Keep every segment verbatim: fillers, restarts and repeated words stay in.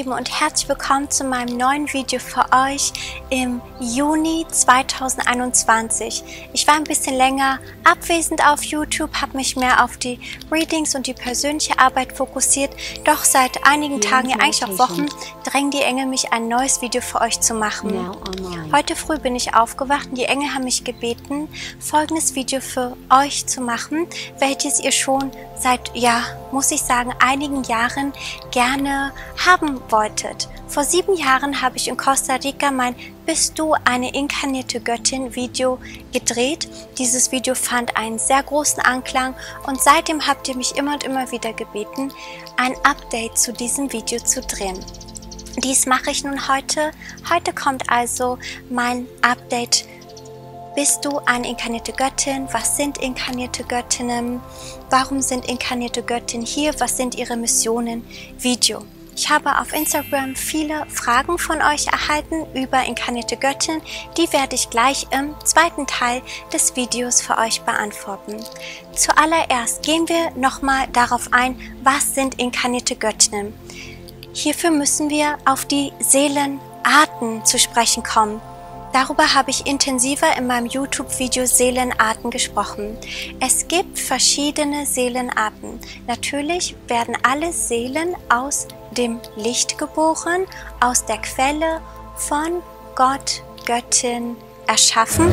Lieben und herzlich willkommen zu meinem neuen Video für euch im Juni zweitausendeinundzwanzig. Ich war ein bisschen länger abwesend auf YouTube, habe mich mehr auf die Readings und die persönliche Arbeit fokussiert, doch seit einigen Tagen, ja eigentlich auch Wochen, drängen die Engel mich, ein neues Video für euch zu machen. Heute früh bin ich aufgewacht und die Engel haben mich gebeten, folgendes Video für euch zu machen, welches ihr schon seit, ja, muss ich sagen, einigen Jahren gerne haben wolltet. Vor sieben Jahren habe ich in Costa Rica mein Bist du eine inkarnierte Göttin Video gedreht. Dieses Video fand einen sehr großen Anklang und seitdem habt ihr mich immer und immer wieder gebeten, ein Update zu diesem Video zu drehen. Dies mache ich nun heute. Heute kommt also mein Update. Bist du eine inkarnierte Göttin? Was sind inkarnierte Göttinnen? Warum sind inkarnierte Göttinnen hier? Was sind ihre Missionen? Video. Ich habe auf Instagram viele Fragen von euch erhalten über inkarnierte Göttinnen. Die werde ich gleich im zweiten Teil des Videos für euch beantworten. Zuallererst gehen wir nochmal darauf ein, was sind inkarnierte Göttinnen? Hierfür müssen wir auf die Seelenarten zu sprechen kommen. Darüber habe ich intensiver in meinem YouTube-Video Seelenarten gesprochen. Es gibt verschiedene Seelenarten. Natürlich werden alle Seelen aus dem Licht geboren, aus der Quelle von Gott, Göttin erschaffen.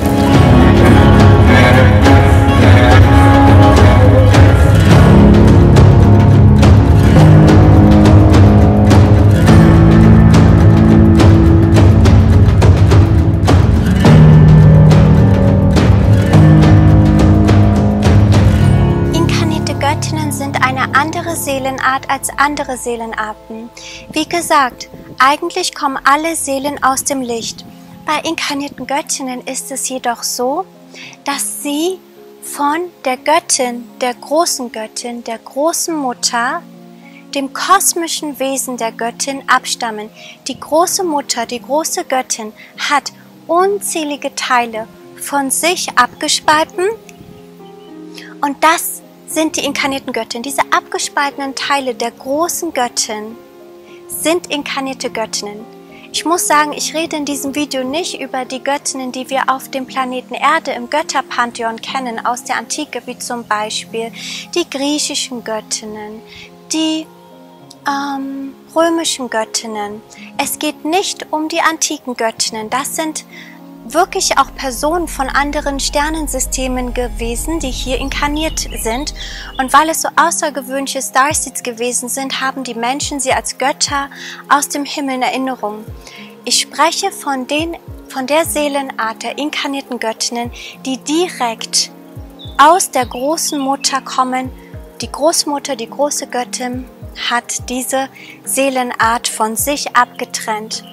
Andere Seelenart als andere Seelenarten. Wie gesagt, eigentlich kommen alle Seelen aus dem Licht. Bei inkarnierten Göttinnen ist es jedoch so, dass sie von der Göttin, der großen Göttin, der großen Mutter, dem kosmischen Wesen der Göttin abstammen. Die große Mutter, die große Göttin hat unzählige Teile von sich abgespalten und das sind die inkarnierten Göttinnen. Diese abgespaltenen Teile der großen Göttin sind inkarnierte Göttinnen. Ich muss sagen, ich rede in diesem Video nicht über die Göttinnen, die wir auf dem Planeten Erde im Götterpantheon kennen, aus der Antike, wie zum Beispiel die griechischen Göttinnen, die ähm, römischen Göttinnen. Es geht nicht um die antiken Göttinnen. Das sind wirklich auch Personen von anderen Sternensystemen gewesen, die hier inkarniert sind. Und weil es so außergewöhnliche Starseeds gewesen sind, haben die Menschen sie als Götter aus dem Himmel in Erinnerung. Ich spreche von, den, von der Seelenart der inkarnierten Göttinnen, die direkt aus der großen Mutter kommen. Die Großmutter, die große Göttin, hat diese Seelenart von sich abgetrennt.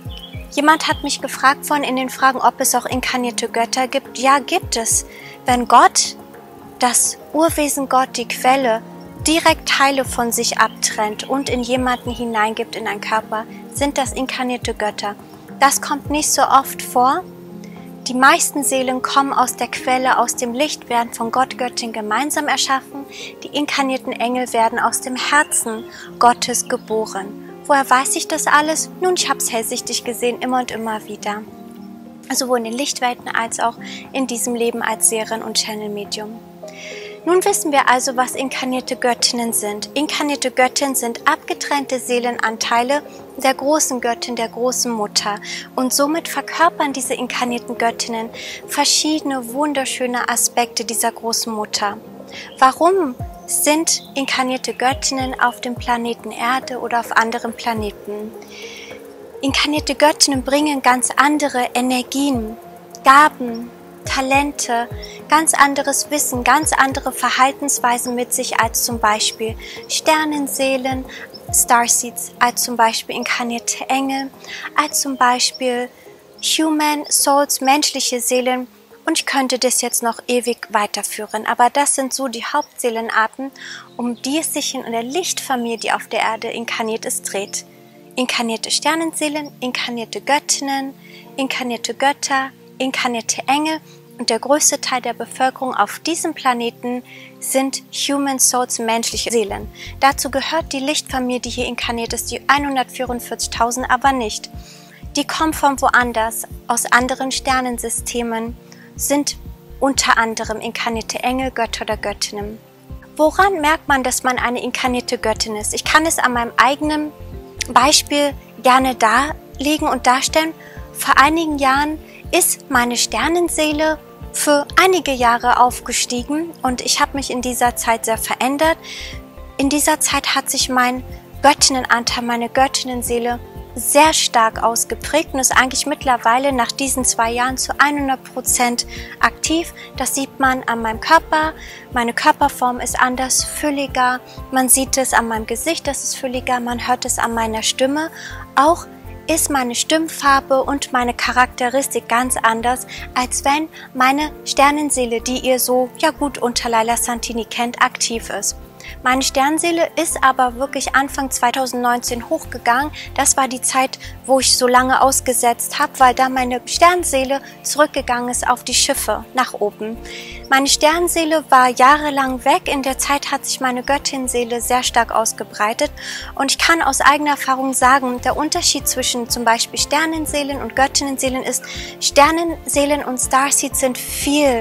Jemand hat mich gefragt von in den Fragen, ob es auch inkarnierte Götter gibt. Ja, gibt es. Wenn Gott, das Urwesen Gott, die Quelle, direkt Teile von sich abtrennt und in jemanden hineingibt, in einen Körper, sind das inkarnierte Götter. Das kommt nicht so oft vor. Die meisten Seelen kommen aus der Quelle, aus dem Licht, werden von Gott, Göttin gemeinsam erschaffen. Die inkarnierten Engel werden aus dem Herzen Gottes geboren. Woher weiß ich das alles? Nun, ich habe es hellsichtig gesehen, immer und immer wieder. Sowohl in den Lichtwelten als auch in diesem Leben als Seherin und Channel-Medium. Nun wissen wir also, was inkarnierte Göttinnen sind. Inkarnierte Göttinnen sind abgetrennte Seelenanteile der großen Göttin, der großen Mutter. Und somit verkörpern diese inkarnierten Göttinnen verschiedene wunderschöne Aspekte dieser großen Mutter. Warum sind inkarnierte Göttinnen auf dem Planeten Erde oder auf anderen Planeten? Inkarnierte Göttinnen bringen ganz andere Energien, Gaben, Talente, ganz anderes Wissen, ganz andere Verhaltensweisen mit sich als zum Beispiel Sternenseelen, Starseeds, als zum Beispiel inkarnierte Engel, als zum Beispiel Human Souls, menschliche Seelen. Und ich könnte das jetzt noch ewig weiterführen, aber das sind so die Hauptseelenarten, um die es sich in der Lichtfamilie, die auf der Erde inkarniert ist, dreht. Inkarnierte Sternenseelen, inkarnierte Göttinnen, inkarnierte Götter, inkarnierte Engel und der größte Teil der Bevölkerung auf diesem Planeten sind Human Souls, menschliche Seelen. Dazu gehört die Lichtfamilie, die hier inkarniert ist, die hundertvierundvierzigtausend aber nicht. Die kommen von woanders, aus anderen Sternensystemen, sind unter anderem inkarnierte Engel, Götter oder Göttinnen. Woran merkt man, dass man eine inkarnierte Göttin ist? Ich kann es an meinem eigenen Beispiel gerne darlegen und darstellen. Vor einigen Jahren ist meine Sternenseele für einige Jahre aufgestiegen und ich habe mich in dieser Zeit sehr verändert. In dieser Zeit hat sich mein Göttinnenanteil, meine Göttinnenseele sehr stark ausgeprägt und ist eigentlich mittlerweile nach diesen zwei Jahren zu hundert Prozent aktiv. Das sieht man an meinem Körper. Meine Körperform ist anders, fülliger. Man sieht es an meinem Gesicht, das ist fülliger. Man hört es an meiner Stimme. Auch ist meine Stimmfarbe und meine Charakteristik ganz anders, als wenn meine Sternenseele, die ihr so ja gut unter Laila Santini kennt, aktiv ist. Meine Sternseele ist aber wirklich Anfang zweitausendneunzehn hochgegangen. Das war die Zeit, wo ich so lange ausgesetzt habe, weil da meine Sternseele zurückgegangen ist auf die Schiffe nach oben. Meine Sternseele war jahrelang weg. In der Zeit hat sich meine Göttinseele sehr stark ausgebreitet. Und ich kann aus eigener Erfahrung sagen, der Unterschied zwischen zum Beispiel Sternenseelen und Göttinnenseelen ist, Sternenseelen und Starseeds sind viel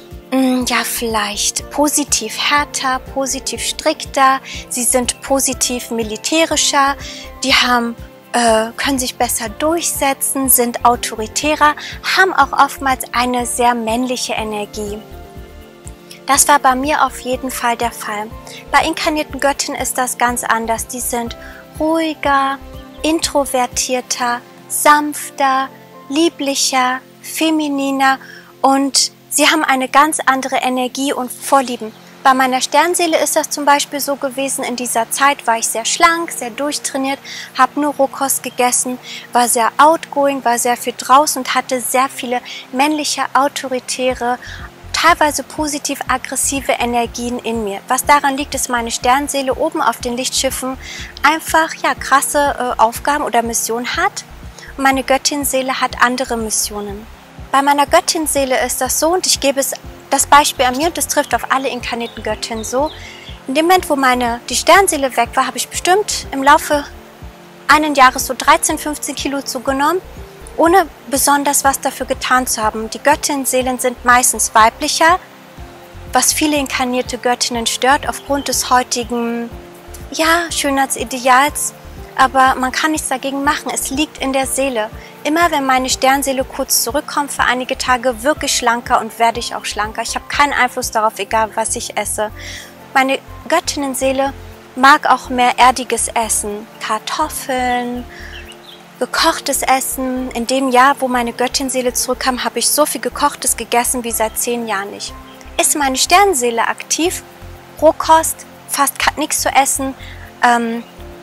ja, vielleicht positiv härter, positiv strikter, sie sind positiv militärischer, die haben, äh, können sich besser durchsetzen, sind autoritärer, haben auch oftmals eine sehr männliche Energie. Das war bei mir auf jeden Fall der Fall. Bei inkarnierten Göttinnen ist das ganz anders. Die sind ruhiger, introvertierter, sanfter, lieblicher, femininer und sie haben eine ganz andere Energie und Vorlieben. Bei meiner Sternseele ist das zum Beispiel so gewesen, in dieser Zeit war ich sehr schlank, sehr durchtrainiert, habe nur Rohkost gegessen, war sehr outgoing, war sehr viel draußen und hatte sehr viele männliche, autoritäre, teilweise positiv-aggressive Energien in mir. Was daran liegt, dass meine Sternseele oben auf den Lichtschiffen einfach ja, krasse äh, Aufgaben oder Missionen hat. Und meine Göttinseele hat andere Missionen. Bei meiner Göttinseele ist das so, und ich gebe es das Beispiel an mir, und das trifft auf alle inkarnierten Göttinnen so. In dem Moment, wo meine, die Sternseele weg war, habe ich bestimmt im Laufe eines Jahres so dreizehn, fünfzehn Kilo zugenommen, ohne besonders was dafür getan zu haben. Die Göttinseelen sind meistens weiblicher, was viele inkarnierte Göttinnen stört aufgrund des heutigen ja, Schönheitsideals. Aber man kann nichts dagegen machen, es liegt in der Seele. Immer wenn meine Sternseele kurz zurückkommt für einige Tage, wirke ich schlanker und werde ich auch schlanker. Ich habe keinen Einfluss darauf, egal was ich esse. Meine Göttinnenseele mag auch mehr erdiges Essen, Kartoffeln, gekochtes Essen. In dem Jahr, wo meine Göttinseele zurückkam, habe ich so viel Gekochtes gegessen wie seit zehn Jahren nicht. Ist meine Sternseele aktiv, Rohkost, fast nichts zu essen, ähm,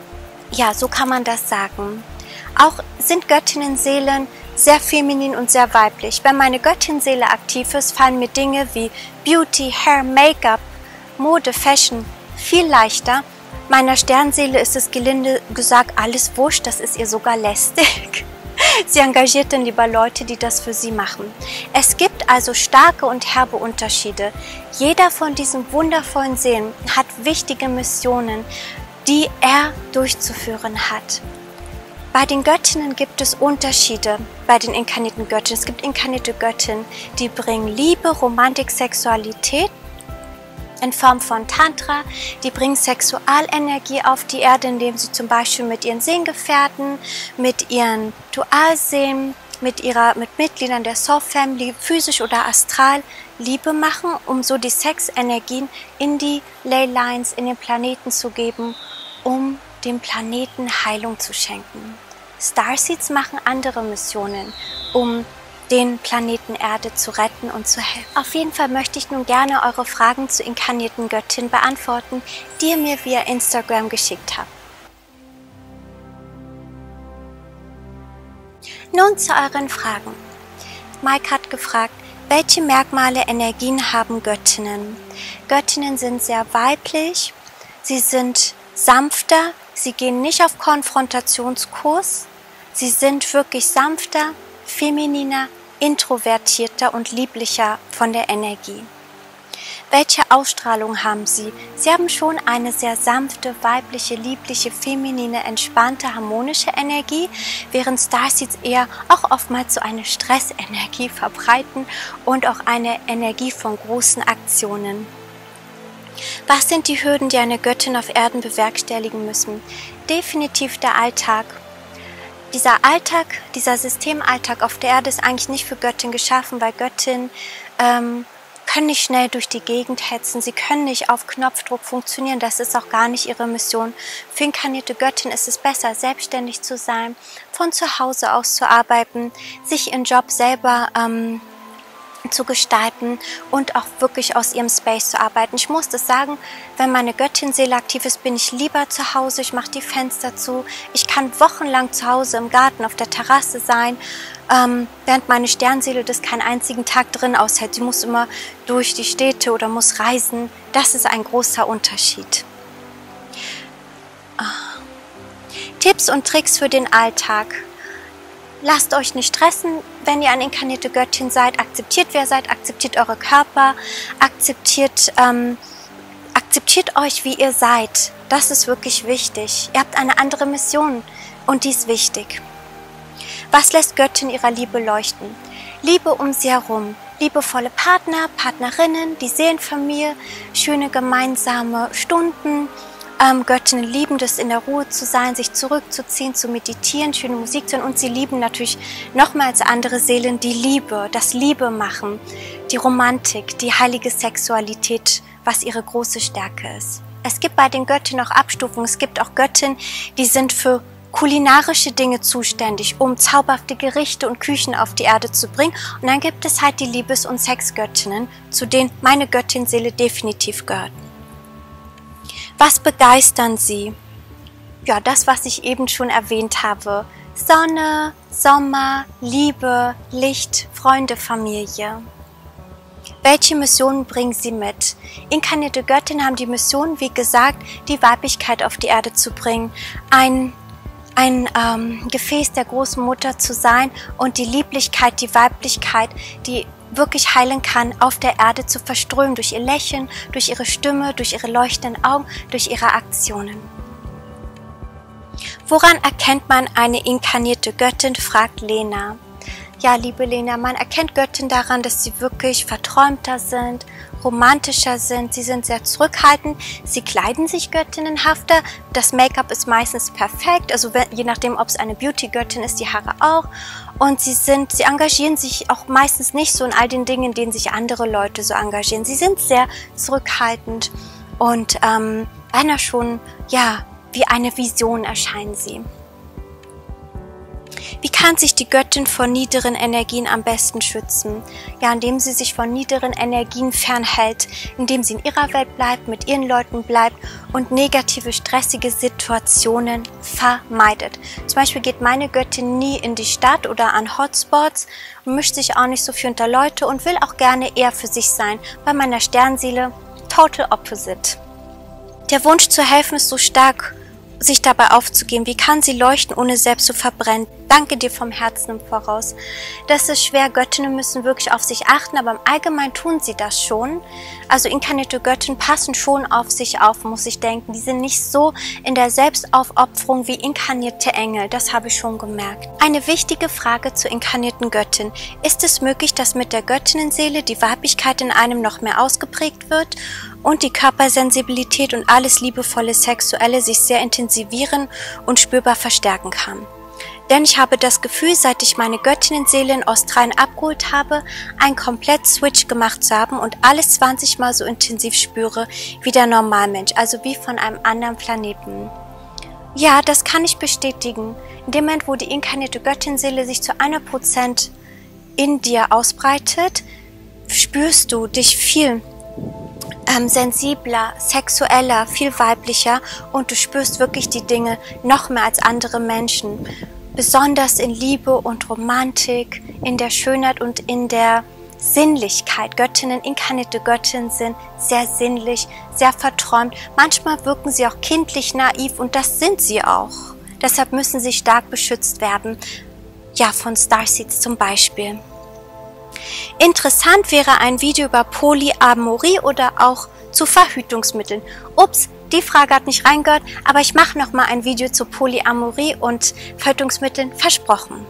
ja, so kann man das sagen. Auch sind Göttinnenseelen sehr feminin und sehr weiblich. Wenn meine Göttinseele aktiv ist, fallen mir Dinge wie Beauty, Hair, Make-up, Mode, Fashion viel leichter. Meiner Sternseele ist es gelinde gesagt alles wurscht, das ist ihr sogar lästig. Sie engagiert dann lieber Leute, die das für sie machen. Es gibt also starke und herbe Unterschiede. Jeder von diesen wundervollen Seelen hat wichtige Missionen, die er durchzuführen hat. Bei den Göttinnen gibt es Unterschiede bei den inkarnierten Göttinnen. Es gibt inkarnierte Göttinnen, die bringen Liebe, Romantik, Sexualität in Form von Tantra. Die bringen Sexualenergie auf die Erde, indem sie zum Beispiel mit ihren Seelengefährten, mit ihren Dualseelen, mit, ihrer, mit Mitgliedern der Soul Family, physisch oder astral Liebe machen, um so die Sexenergien in die Leylines, in den Planeten zu geben, um dem Planeten Heilung zu schenken. Starseeds machen andere Missionen, um den Planeten Erde zu retten und zu helfen. Auf jeden Fall möchte ich nun gerne eure Fragen zu inkarnierten Göttinnen beantworten, die ihr mir via Instagram geschickt habt. Nun zu euren Fragen. Mike hat gefragt, welche Merkmale, Energien haben Göttinnen? Göttinnen sind sehr weiblich, sie sind sanfter, sie gehen nicht auf Konfrontationskurs, sie sind wirklich sanfter, femininer, introvertierter und lieblicher von der Energie. Welche Ausstrahlung haben sie? Sie haben schon eine sehr sanfte, weibliche, liebliche, feminine, entspannte, harmonische Energie, während Starseeds eher auch oftmals so eine Stressenergie verbreiten und auch eine Energie von großen Aktionen. Was sind die Hürden, die eine Göttin auf Erden bewerkstelligen müssen? Definitiv der Alltag. Dieser Alltag, dieser Systemalltag auf der Erde ist eigentlich nicht für Göttin geschaffen, weil Göttin ähm, können nicht schnell durch die Gegend hetzen, sie können nicht auf Knopfdruck funktionieren, das ist auch gar nicht ihre Mission. Für inkarnierte Göttin ist es besser, selbstständig zu sein, von zu Hause aus zu arbeiten, sich ihren Job selber ähm, zu gestalten und auch wirklich aus ihrem Space zu arbeiten. Ich muss das sagen, wenn meine Göttin-Seele aktiv ist, bin ich lieber zu Hause, ich mache die Fenster zu, ich kann wochenlang zu Hause im Garten auf der Terrasse sein, ähm, während meine Sternseele das keinen einzigen Tag drin aushält. Sie muss immer durch die Städte oder muss reisen. Das ist ein großer Unterschied. Ah. Tipps und Tricks für den Alltag. Lasst euch nicht stressen, wenn ihr eine inkarnierte Göttin seid. Akzeptiert, wer ihr seid, akzeptiert eure Körper, akzeptiert, ähm, akzeptiert euch, wie ihr seid. Das ist wirklich wichtig. Ihr habt eine andere Mission und die ist wichtig. Was lässt Göttin ihrer Liebe leuchten? Liebe um sie herum. Liebevolle Partner, Partnerinnen, die Seelenfamilie, schöne gemeinsame Stunden. Ähm, Göttinnen lieben das, in der Ruhe zu sein, sich zurückzuziehen, zu meditieren, schöne Musik zu hören. Und sie lieben natürlich noch mehr als andere Seelen die Liebe, das Liebe machen, die Romantik, die heilige Sexualität, was ihre große Stärke ist. Es gibt bei den Göttinnen auch Abstufungen. Es gibt auch Göttinnen, die sind für kulinarische Dinge zuständig, um zauberhafte Gerichte und Küchen auf die Erde zu bringen. Und dann gibt es halt die Liebes- und Sexgöttinnen, zu denen meine Göttin-Seele definitiv gehört. Was begeistern sie? Ja, das, was ich eben schon erwähnt habe. Sonne, Sommer, Liebe, Licht, Freunde, Familie. Welche Missionen bringen sie mit? Inkarnierte Göttinnen haben die Mission, wie gesagt, die Weiblichkeit auf die Erde zu bringen. Ein, ein ähm, Gefäß der großen Mutter zu sein und die Lieblichkeit, die Weiblichkeit, die wirklich heilen kann, auf der Erde zu verströmen, durch ihr Lächeln, durch ihre Stimme, durch ihre leuchtenden Augen, durch ihre Aktionen. Woran erkennt man eine inkarnierte Göttin, fragt Lena. Ja, liebe Lena, man erkennt Göttin daran, dass sie wirklich verträumter sind, romantischer sind, sie sind sehr zurückhaltend, sie kleiden sich göttinnenhafter, das Make-up ist meistens perfekt, also wenn, je nachdem, ob es eine Beauty-Göttin ist, die Haare auch, und sie sind, sie engagieren sich auch meistens nicht so in all den Dingen, in denen sich andere Leute so engagieren. Sie sind sehr zurückhaltend und ähm, einer schon, ja, wie eine Vision erscheinen sie. Wie kann sich die Göttin vor niederen Energien am besten schützen? Ja, indem sie sich von niederen Energien fernhält, indem sie in ihrer Welt bleibt, mit ihren Leuten bleibt und negative, stressige Situationen vermeidet. Zum Beispiel geht meine Göttin nie in die Stadt oder an Hotspots, mischt sich auch nicht so viel unter Leute und will auch gerne eher für sich sein. Bei meiner Sternseele total opposite. Der Wunsch zu helfen ist so stark, sich dabei aufzugeben. Wie kann sie leuchten, ohne selbst zu verbrennen? Danke dir vom Herzen im Voraus. Das ist schwer. Göttinnen müssen wirklich auf sich achten, aber im Allgemeinen tun sie das schon. Also inkarnierte Göttinnen passen schon auf sich auf, muss ich denken. Die sind nicht so in der Selbstaufopferung wie inkarnierte Engel. Das habe ich schon gemerkt. Eine wichtige Frage zur inkarnierten Göttin. Ist es möglich, dass mit der Göttinnenseele die Weiblichkeit in einem noch mehr ausgeprägt wird und die Körpersensibilität und alles liebevolle Sexuelle sich sehr intensivieren und spürbar verstärken kann? Denn ich habe das Gefühl, seit ich meine Göttinnenseele in Australien abgeholt habe, einen Komplett-Switch gemacht zu haben und alles zwanzig Mal so intensiv spüre wie der Normalmensch, also wie von einem anderen Planeten. Ja, das kann ich bestätigen. In dem Moment, wo die inkarnierte Göttinnenseele sich zu hundert Prozent in dir ausbreitet, spürst du dich viel ähm, sensibler, sexueller, viel weiblicher und du spürst wirklich die Dinge noch mehr als andere Menschen. Besonders in Liebe und Romantik, in der Schönheit und in der Sinnlichkeit. Göttinnen, inkarnierte Göttinnen sind sehr sinnlich, sehr verträumt. Manchmal wirken sie auch kindlich naiv und das sind sie auch. Deshalb müssen sie stark beschützt werden. Ja, von Starseeds zum Beispiel. Interessant wäre ein Video über Polyamorie oder auch zu Verhütungsmitteln. Ups, die Frage hat nicht reingehört, aber ich mache nochmal ein Video zu Polyamorie und Verhütungsmitteln, versprochen.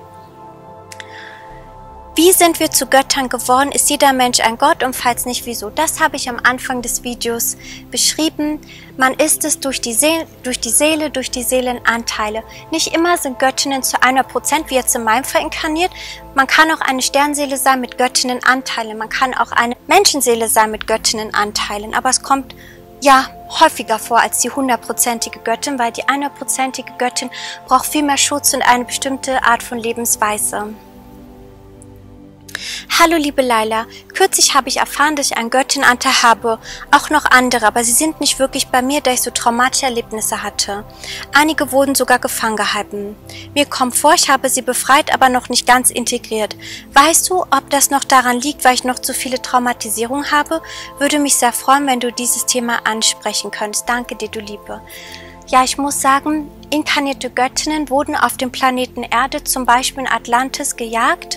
Wie sind wir zu Göttern geworden? Ist jeder Mensch ein Gott und falls nicht, wieso? Das habe ich am Anfang des Videos beschrieben. Man ist es durch die Seele, durch die Seele, durch die Seelenanteile. Nicht immer sind Göttinnen zu hundert Prozent, wie jetzt in meinem Fall inkarniert. Man kann auch eine Sternseele sein mit Göttinnenanteilen. Man kann auch eine Menschenseele sein mit Göttinnenanteilen. Aber es kommt ja häufiger vor als die hundertprozentige Göttin, weil die hundertprozentige Göttin braucht viel mehr Schutz und eine bestimmte Art von Lebensweise. Hallo liebe Laila, kürzlich habe ich erfahren, dass ich einen Göttinanteil habe, auch noch andere, aber sie sind nicht wirklich bei mir, da ich so traumatische Erlebnisse hatte. Einige wurden sogar gefangen gehalten. Mir kommt vor, ich habe sie befreit, aber noch nicht ganz integriert. Weißt du, ob das noch daran liegt, weil ich noch zu viele Traumatisierungen habe? Würde mich sehr freuen, wenn du dieses Thema ansprechen könntest. Danke dir, du Liebe. Ja, ich muss sagen, inkarnierte Göttinnen wurden auf dem Planeten Erde, zum Beispiel in Atlantis, gejagt,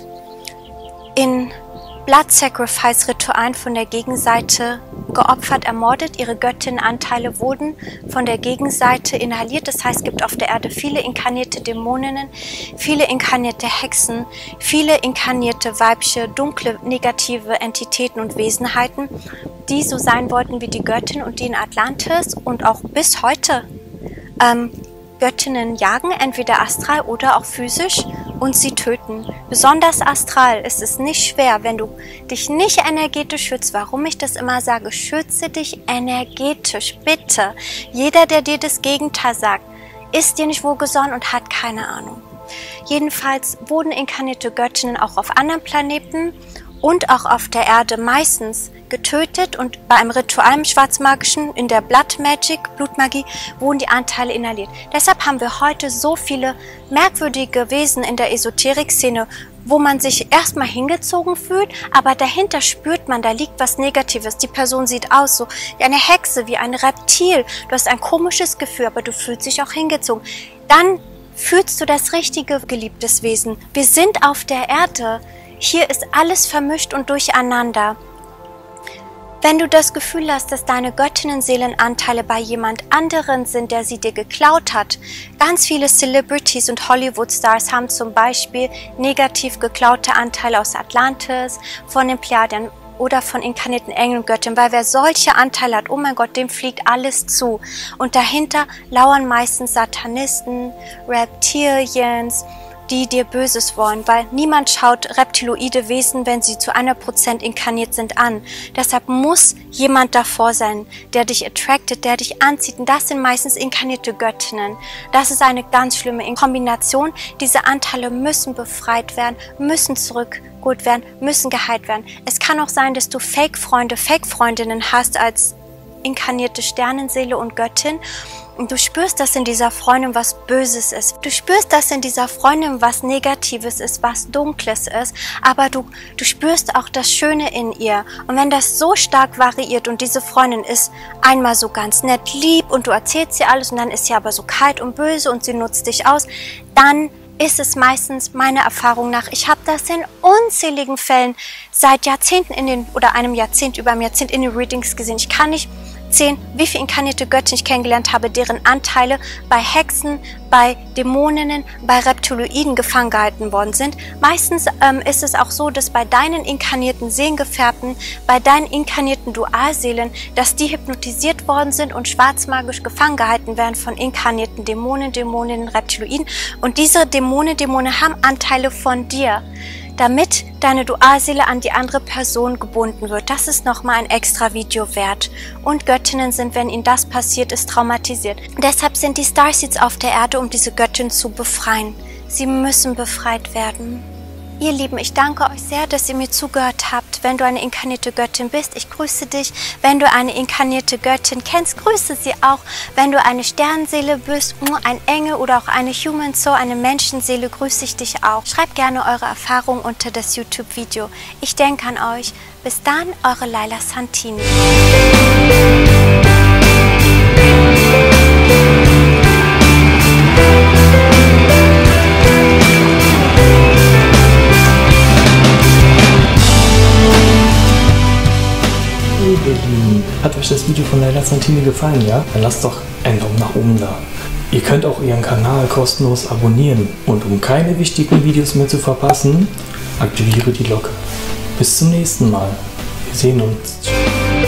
in Blood Sacrifice Ritualen von der Gegenseite geopfert, ermordet. Ihre Göttinnenanteile wurden von der Gegenseite inhaliert. Das heißt, es gibt auf der Erde viele inkarnierte Dämoninnen, viele inkarnierte Hexen, viele inkarnierte weibliche, dunkle, negative Entitäten und Wesenheiten, die so sein wollten wie die Göttin und die in Atlantis und auch bis heute ähm, Göttinnen jagen, entweder astral oder auch physisch, und sie töten. Besonders astral ist es nicht schwer, wenn du dich nicht energetisch schützt. Warum ich das immer sage, schütze dich energetisch, bitte. Jeder, der dir das Gegenteil sagt, ist dir nicht wohlgesonnen und hat keine Ahnung. Jedenfalls wurden inkarnierte Göttinnen auch auf anderen Planeten und auch auf der Erde meistens getötet und bei einem Ritual im Schwarzmagischen, in der Blood Magic, Blutmagie, wurden die Anteile inhaliert. Deshalb haben wir heute so viele merkwürdige Wesen in der Esoterik-Szene, wo man sich erstmal hingezogen fühlt, aber dahinter spürt man, da liegt was Negatives. Die Person sieht aus so wie eine Hexe, wie ein Reptil. Du hast ein komisches Gefühl, aber du fühlst dich auch hingezogen. Dann fühlst du das richtige, geliebtes Wesen. Wir sind auf der Erde. Hier ist alles vermischt und durcheinander. Wenn du das Gefühl hast, dass deine Göttinnen-Seelenanteile bei jemand anderen sind, der sie dir geklaut hat, ganz viele Celebrities und Hollywood-Stars haben zum Beispiel negativ geklaute Anteile aus Atlantis, von den Pleiadiern oder von inkarnierten Engeln und Göttinnen, weil wer solche Anteile hat, oh mein Gott, dem fliegt alles zu. Und dahinter lauern meistens Satanisten, Reptilians, die dir Böses wollen, weil niemand schaut reptiloide Wesen, wenn sie zu hundert Prozent inkarniert sind, an. Deshalb muss jemand davor sein, der dich attractet, der dich anzieht. Und das sind meistens inkarnierte Göttinnen. Das ist eine ganz schlimme Kombination. Diese Anteile müssen befreit werden, müssen zurückgeholt werden, müssen geheilt werden. Es kann auch sein, dass du Fake-Freunde, Fake-Freundinnen hast als inkarnierte Sternenseele und Göttin. Und du spürst, dass in dieser Freundin was Böses ist. Du spürst, dass in dieser Freundin was Negatives ist, was Dunkles ist. Aber du, du spürst auch das Schöne in ihr. Und wenn das so stark variiert und diese Freundin ist einmal so ganz nett, lieb und du erzählst ihr alles und dann ist sie aber so kalt und böse und sie nutzt dich aus, dann ist es meistens meiner Erfahrung nach, ich habe das in unzähligen Fällen seit Jahrzehnten in den, oder einem Jahrzehnt, über einem Jahrzehnt in den Readings gesehen. Ich kann nicht zählen, wie viele inkarnierte Götter ich kennengelernt habe, deren Anteile bei Hexen, bei Dämoninnen, bei Reptiloiden gefangen gehalten worden sind. Meistens ähm, ist es auch so, dass bei deinen inkarnierten Seelengefährten, bei deinen inkarnierten Dualseelen, dass die hypnotisiert worden sind und schwarzmagisch gefangen gehalten werden von inkarnierten Dämonen, Dämoninnen, Reptiloiden. Und diese Dämonen, Dämonen haben Anteile von dir, damit deine Dualseele an die andere Person gebunden wird. Das ist nochmal ein extra Video wert. Und Göttinnen sind, wenn ihnen das passiert ist, traumatisiert. Deshalb sind die Starseeds auf der Erde, um diese Göttin zu befreien. Sie müssen befreit werden. Ihr Lieben, ich danke euch sehr, dass ihr mir zugehört habt. Wenn du eine inkarnierte Göttin bist, ich grüße dich. Wenn du eine inkarnierte Göttin kennst, grüße sie auch. Wenn du eine Sternenseele bist, ein Engel oder auch eine Human Soul, eine Menschenseele, grüße ich dich auch. Schreibt gerne eure Erfahrungen unter das YouTube-Video. Ich denke an euch. Bis dann, eure Laila Santini. ihr Lieben, hat euch das Video von Laila Santini gefallen, ja? Dann lasst doch einen Daumen nach oben da. Ihr könnt auch ihren Kanal kostenlos abonnieren und um keine wichtigen Videos mehr zu verpassen, aktiviere die Glocke. Bis zum nächsten Mal. Wir sehen uns.